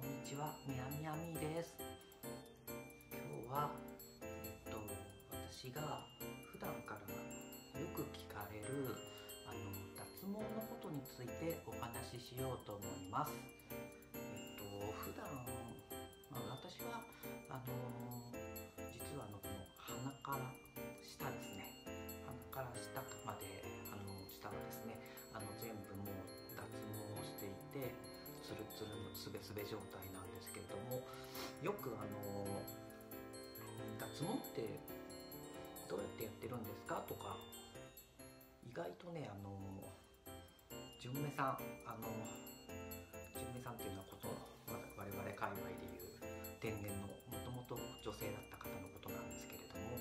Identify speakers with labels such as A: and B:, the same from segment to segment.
A: んにちは、みやみやみです。今日は、私が普段からよく聞かれる脱毛のことについてお話ししようと思います。普段、私は実はこの鼻から下ですね。鼻から下まで下はですね、全部もう脱毛をしていて。ツルツルのすべすべ状態なんですけれども、よく脱毛ってどうやってやってるんですかとか、意外とね純梅さん純梅さんっていうのは我々界隈でいう天然のもともと女性だった方のことなんですけれども、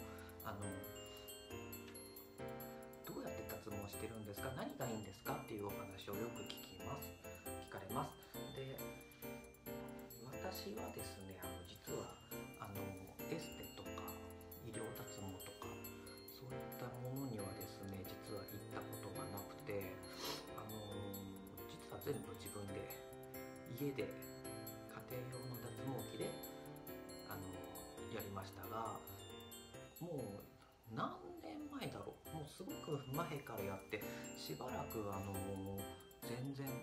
A: どうやって脱毛してるんですか、何がいいんですかっていうお話をよく聞かれます。で、私はですね、実はエステとか医療脱毛とかそういったものにはですね、実は行ったことがなくて、実は全部自分で家で家庭用の脱毛器でやりましたが、もう何年前だろう、もうすごく前からやって、しばらく全然全く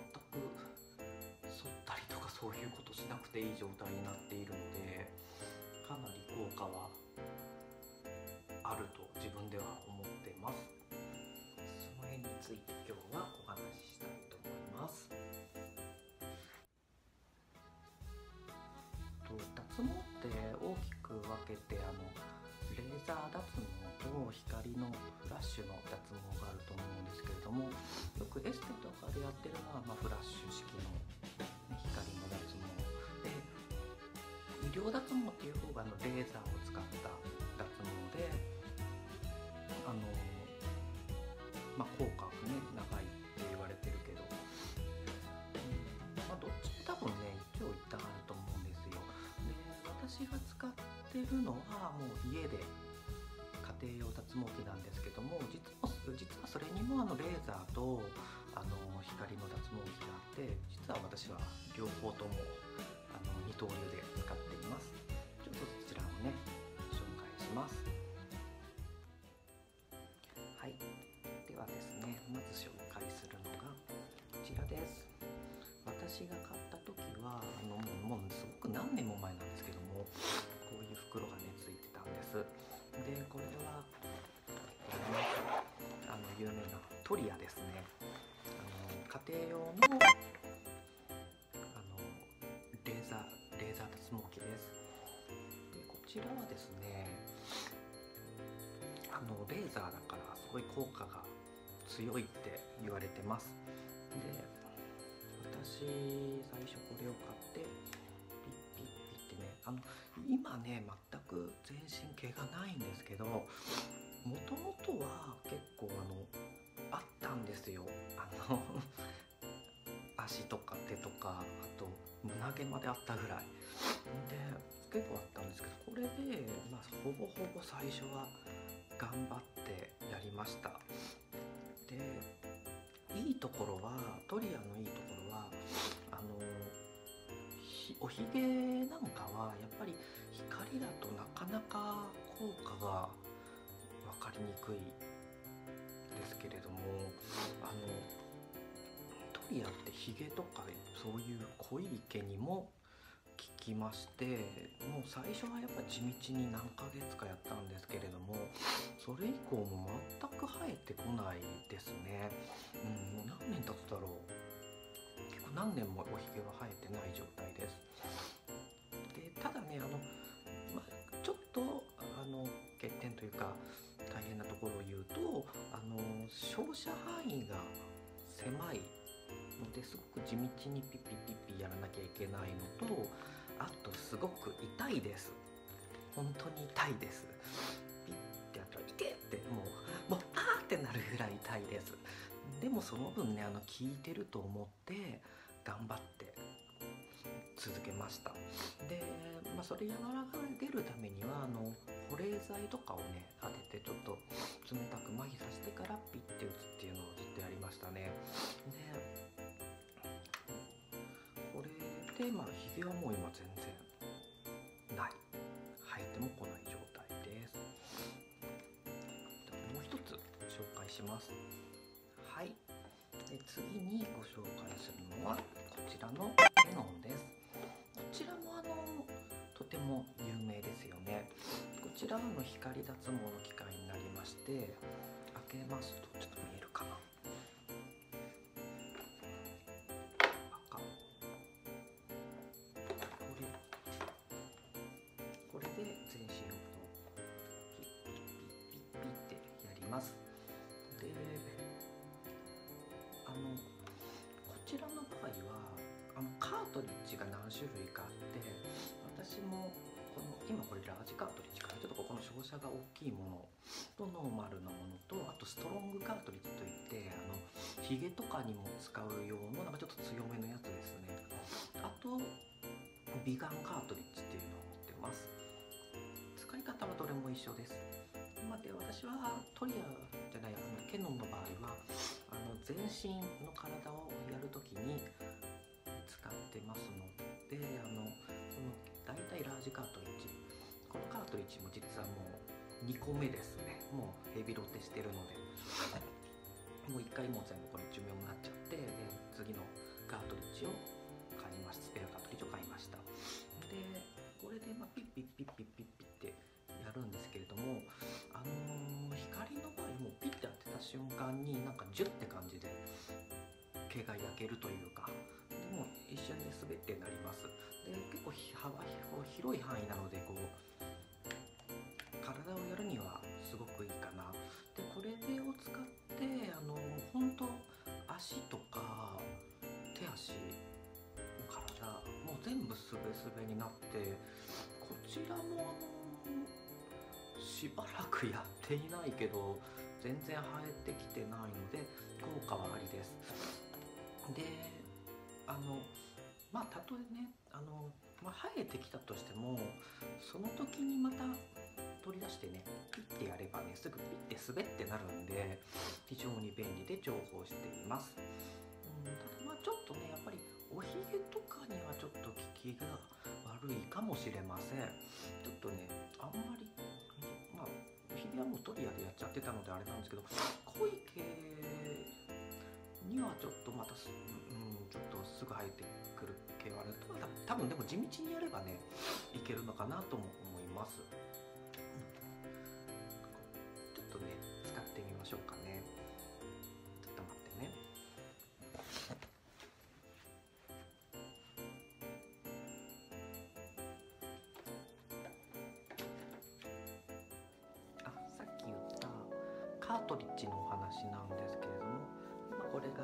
A: 剃ったりとかそういうことしなくていい状態になっているので、かなり効果はあると自分では思ってます。その辺について今日はお話ししたいと思います。脱毛って大きく分けてレーザー脱毛と光のフラッシュの脱毛があると思うんですけれども、よくエステとかでやってるのは、フラッシュ式の、光の脱毛で、医療脱毛っていう方がレーザーを使った脱毛で効果がね長いって言われてるけど、どっちも多分ね一長一短あると思うんですよ。で、私が使ってるのはもう家で家庭用脱毛器なんですけども、実はそれにもレーザーと光の脱毛器があって、実は私は両方とも二刀流で使っています。ちょっとそちらをね紹介します。はい、ではですね、まず紹介するのがこちらです。私が買った時はもうすごく何年も前なんですけども、こういう袋がねついてたんです。で、これは有名なトリアですね。家庭用のレーザー脱毛器です。で、こちらはですね、レーザーだからすごい効果が強いって言われてます。で、私最初これを買ってピッピッピッってね、今ね全く全身毛がないんですけど、もともとは結構あったんですよ。足とか手とか、あと胸毛まであったぐらいで結構あったんですけど、これでほぼほぼ最初は頑張ってやりました。で、いいところはトリアのいいところはおひげなんかはやっぱり光だとなかなか効果が分かりにくいですけれども、トリアってひげとかそういう濃い毛にも効きまして、もう最初はやっぱ地道に何ヶ月かやったんですけれども、それ以降も全く生えてこないですね。もう何年経つだろう、結構何年もおひげは生えてない状態です。で、ただねちょっと欠点というか大変なところを言うと、照射範囲が狭いので、すごく地道にピッピッピッピやらなきゃいけないのと、あとすごく痛いです。本当に痛いです。ピッてやったら痛って、もうあーってなるぐらい痛いです。でもその分ね効いてると思って頑張って続けました。で、それ和らげるためには保冷剤とかをね当てて、ちょっと冷たく麻痺させてからピッて打つっていうのをずっとやりましたね。で、これででひげはもう今全然ない、生えてもこない状態です。もう一つ紹介します。はい、で次にご紹介するのはこちらのケノンです。こちらもとても有名ですよね。こちらは光脱毛の機械になりまして、開けますとちょっと見えるかな。これで全身をピッピッピッピッピッってやります。でこちらの場合はカートリッジが何種類かあって、私も今これラージカートリッジからちょっとここの照射が大きいものとノーマルなものと、あとストロングカートリッジといってヒゲとかにも使う用のちょっと強めのやつですね。あと美顔カートリッジっていうのを持ってます。使い方はどれも一緒です。で私はトリアじゃないケノンの場合は全身の体をやるときに使ってますので、この大体ラージカートリッジ、このカートリッジも実はもう2個目ですね。もうヘビロテしてるのでもう1回もう全部これ寿命になっちゃって、で次のカートリッジを買いました。スペアカートリッジを買いました。でこれでピッピッピッピッピッピッってやるんですけれども、光の場合もピッて当てた瞬間にジュッて感じで毛が焼けるというか、でも一瞬で滑ってなります。で結構広い範囲なので体をやるにはすごくいいかな。でこれを使って本当足とか手足の体もう全部すべすべになって、こちらもしばらくやっていないけど全然生えてきてないので効果はありです。でたとえね生えてきたとしても、その時にまた取り出してねピッてやればねすぐピッて滑ってなるんで非常に便利で重宝しています。ただちょっとねやっぱりおひげとかにはちょっと効きが悪いかもしれません。ちょっとねあんまりひげはもうトリアでやっちゃってたのであれなんですけど、濃い毛にはちょっとまたちょっとすぐ生えてくる毛はあると、多分でも地道にやればねいけるのかなとも思います。ちょっとね使ってみましょうかね。ちょっと待ってね。さっき言ったカートリッジのお話なんですけれども、これが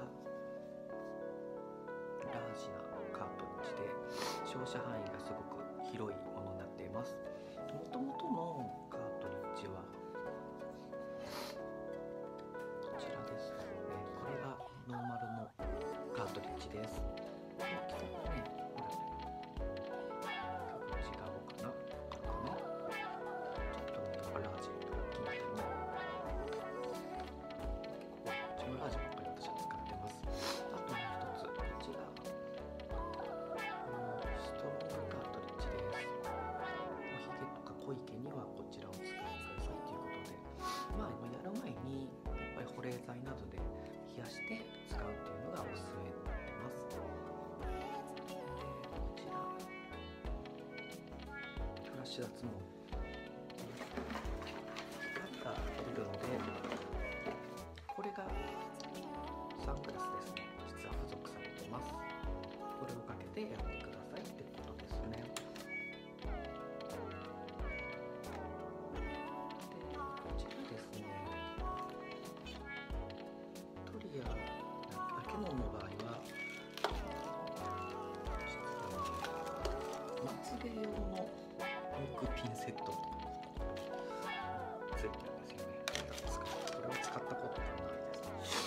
A: ラージなカートリッジで照射範囲がすごく広いものになっています。もともとのカートリッジはこちらですね。これがノーマルのカートリッジです。大きさがね、ほら違うかな。ちょっとねやっぱラージ大きいけどね。こっちもラージばっかり私は使ってます。あともう一つこちらストロングカートリッジです。おひげとか濃い毛にはこちらを使ってくださいということで、やる前にやっぱり保冷剤などで冷やして使うというのがおすすめになってます。でこちらフラッシュ脱毛光が出るので、これがサングラスですね。実は付属されてます。これをかけてやってくださいってことですね。でこちらですね、トリアケノンの場合はまつげ用の木ピンセットついてるんですよね。それを使ったことがないです。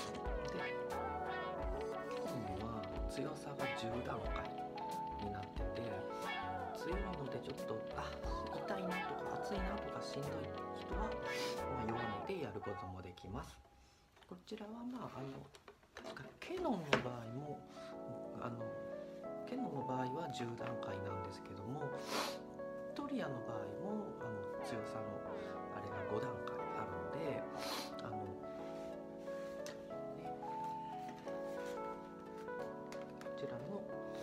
A: でケノンは強さが10段階になってて、強いのでちょっと痛いなとか熱いなとかしんどい人は、弱めてやることもできます。こちらは確かケノンの場合もケノの場合は10段階なんですけども、トリアの場合も強さのあれが5段階あるので、こちらの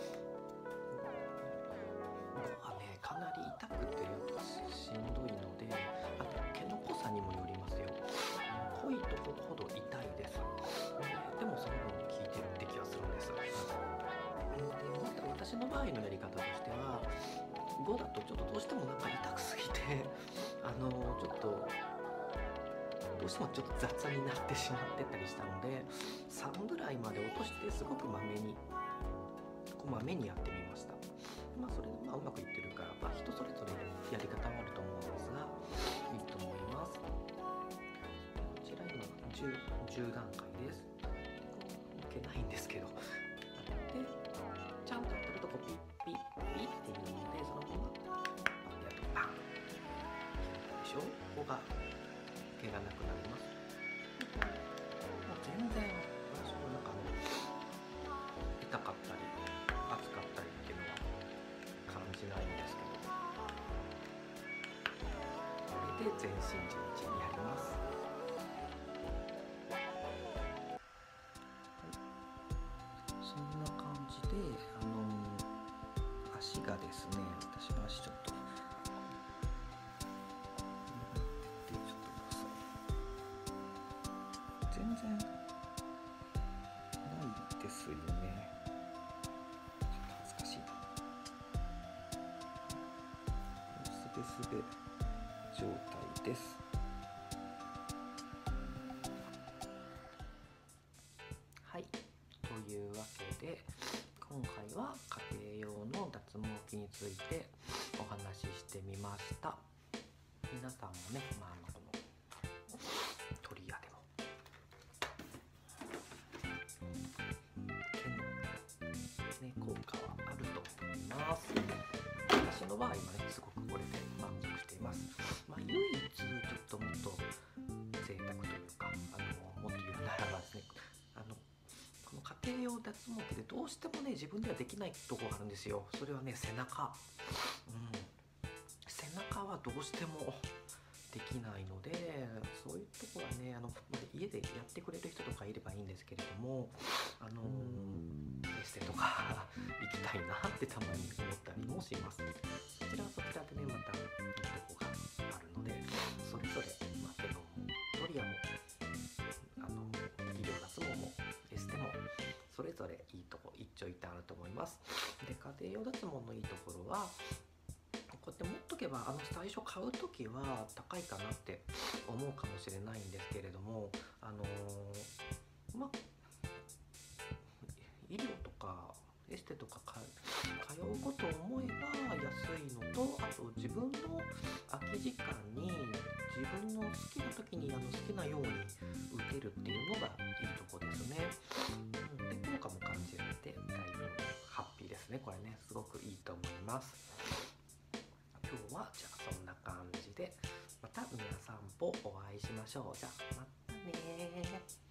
A: 5はね、かなり痛くてしんどいので、あと毛の濃さにもよりますよ。濃いところほど痛いです。でもその分効いてるって気がするんです。で、また私の場合のやり方としては、5だとちょっとどうしてもなんか痛くすぎてちょっとどうしてもちょっと雑になってしまってたりしたので、3ぐらいまで落としてすごくまめにやってみました。それでうまくいってるから、人それぞれやり方はあると思うんですが、いいと思います。こちら今10段階です。いけないんですけど、でちゃんとやってるとこうピッピッピッっていうので、そのままやるとパンでしょ。ここが毛がなくなります。もう全然私の中の痛かったり熱かったりっていうのは感じないんですけど、これで全身地道にやります。そんな感じで足がですね、私の足ちょっと全然ないですよね。ちょっと恥ずかしいな。すべすべ状態です。はい、というわけで今回は家庭用の脱毛器についてお話ししてみました。皆さんもね、このトリアでも毛の、ね、効果はあると思います。私の場合はね、すごくこれで満足しています。唯一ちょっともっと贅沢というか、もっと言うならばですね、この家庭用脱毛器でどうしてもね、自分ではできないところがあるんですよ。それはね、背中。背中はどうしてもできないので、そういうところはね、家でやってくれる人とかいればいいんですけれども、エステとか行きたいなってたまに思ったりもします。そちらはそちらでね、またいいとこがあるので、それぞれ、ケノもトリアも医療脱毛もエステもそれぞれいいとこ一長一短あると思います。で、家庭用脱毛のいいところは、こうやって持っとけば最初買う時は高いかなって思うかもしれないんですけれども、医療とかエステとか通うことを思えば安いのと、あと自分の空き時間に自分の好きな時に好きなように打てるっていうのがいいとこですね。で、効果も感じられてだいぶハッピーですね。これね、すごくいいと思います。今日はじゃあそんな感じで、また皆さんぽお会いしましょう。じゃあまたね。